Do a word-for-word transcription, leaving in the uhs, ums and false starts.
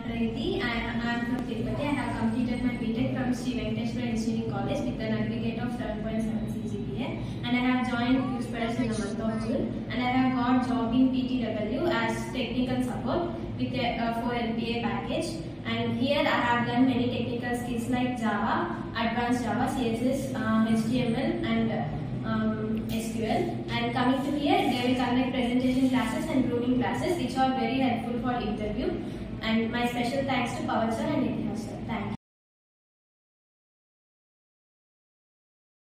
Preeti. I am from Tirupati. I have completed my B Tech from Sri Venkateswara Engineering College with an aggregate of seven point seven C G P A, and I have joined QSPEDES in the month of June, and I have got job in P T W as technical support with a uh, for L P A package. And here I have done many technical skills like Java, Advanced Java, C S S, uh, H T M L, and um, S Q L. And coming to here, they will conduct presentation classes and grooming classes, which are very helpful for interview. And my special thanks to Pawan sir and Itihas sir. Thank you.